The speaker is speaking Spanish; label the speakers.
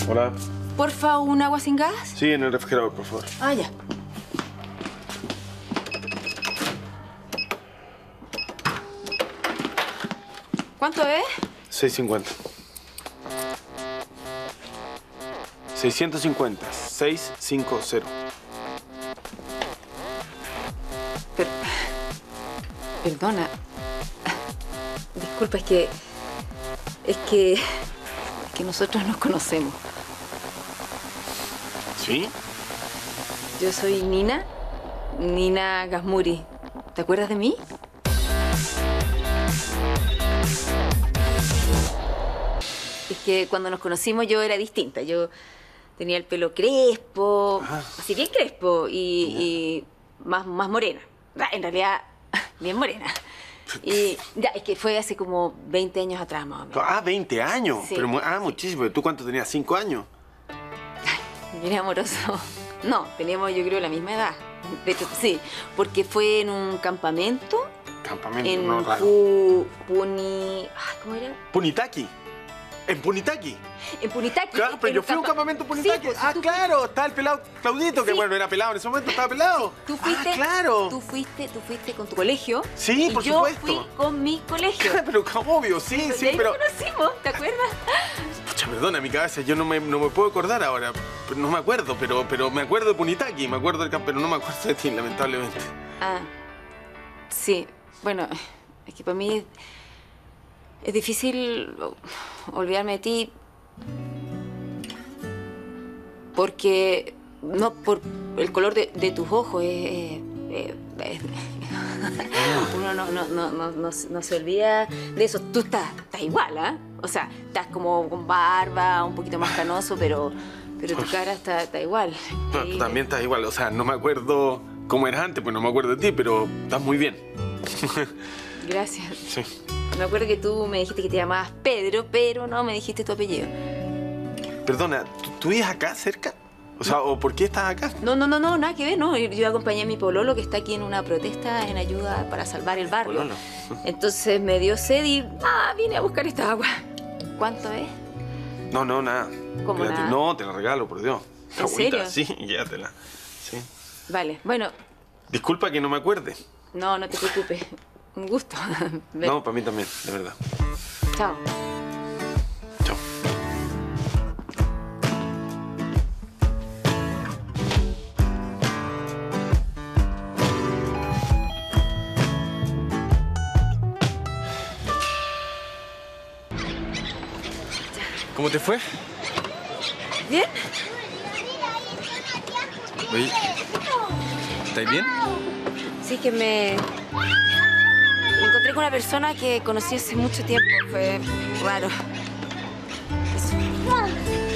Speaker 1: Hola.
Speaker 2: Porfa, ¿un agua sin gas?
Speaker 1: Sí, en el refrigerador, por favor.
Speaker 2: Ah, ya. ¿Cuánto es?
Speaker 1: 650. 650. 650.
Speaker 2: Perdona. Disculpa, es que nosotros nos conocemos.
Speaker 1: ¿Sí?
Speaker 2: Yo soy Nina Gasmuri. ¿Te acuerdas de mí? Es que cuando nos conocimos yo era distinta. Yo tenía el pelo crespo, así bien crespo y más morena. En realidad, bien morena. Y ya, es que fue hace como 20 años atrás, más o menos.
Speaker 1: Ah, 20 años.
Speaker 2: Sí.
Speaker 1: Pero, muchísimo. ¿Tú cuánto tenías? ¿5 años?
Speaker 2: Bien amoroso. No, teníamos yo creo la misma edad. De hecho, sí, porque fue en un campamento.
Speaker 1: Campamento,
Speaker 2: En
Speaker 1: no, raro.
Speaker 2: ¿Cómo era?
Speaker 1: Punitaqui. ¿En Punitaqui?
Speaker 2: En Punitaqui.
Speaker 1: Claro, pero yo fui a un campamento en Punitaqui.
Speaker 2: Sí, pues,
Speaker 1: claro, estaba el pelado Claudito, que
Speaker 2: Sí.
Speaker 1: bueno, era pelado en ese momento, estaba pelado.
Speaker 2: Tú fuiste,
Speaker 1: claro.
Speaker 2: Tú fuiste con tu colegio.
Speaker 1: Sí,
Speaker 2: y
Speaker 1: por
Speaker 2: yo
Speaker 1: supuesto.
Speaker 2: fui con mi colegio.
Speaker 1: Pero obvio, sí,
Speaker 2: Y
Speaker 1: sí,
Speaker 2: ahí
Speaker 1: pero...
Speaker 2: nos conocimos, ¿te acuerdas?
Speaker 1: Pucha, perdona, mi cabeza, yo no me puedo acordar ahora. No me acuerdo, pero me acuerdo de Punitaqui, me acuerdo del campo, pero no me acuerdo de ti, lamentablemente.
Speaker 2: Ah, sí. Bueno, es que para mí es difícil olvidarme de ti porque no por el color de tus ojos. Uno no se olvida de eso. Tú estás igual, ¿ah? O sea, estás como con barba, un poquito más canoso, pero tu cara está igual.
Speaker 1: No, tú también estás igual, o sea, no me acuerdo cómo eras antes, pues no me acuerdo de ti, pero estás muy bien.
Speaker 2: Gracias.
Speaker 1: Sí.
Speaker 2: Me acuerdo que tú me dijiste que te llamabas Pedro, pero no me dijiste tu apellido.
Speaker 1: Perdona, ¿tú vives acá cerca? O sea, ¿o por qué estás acá?
Speaker 2: No, nada que ver, no. Yo acompañé a mi pololo que está aquí en una protesta en ayuda para salvar el barrio.
Speaker 1: Pololo.
Speaker 2: Entonces me dio sed y vine a buscar esta agua. ¿Cuánto es?
Speaker 1: No, nada.
Speaker 2: ¿Cómo
Speaker 1: Espérate,
Speaker 2: nada?
Speaker 1: no, te la regalo, por Dios.
Speaker 2: ¿En serio?
Speaker 1: Sí, llévatela. Sí.
Speaker 2: Vale, bueno,
Speaker 1: Disculpa que no me acuerde.
Speaker 2: no te preocupes. Un gusto. Ven.
Speaker 1: No, para mí también, de verdad.
Speaker 2: Chao.
Speaker 1: Chao. ¿Cómo te fue?
Speaker 2: ¿Bien?
Speaker 1: Oye, ¿estás bien?
Speaker 2: Sí, que me encontré con una persona que conocí hace mucho tiempo. Fue raro. Eso.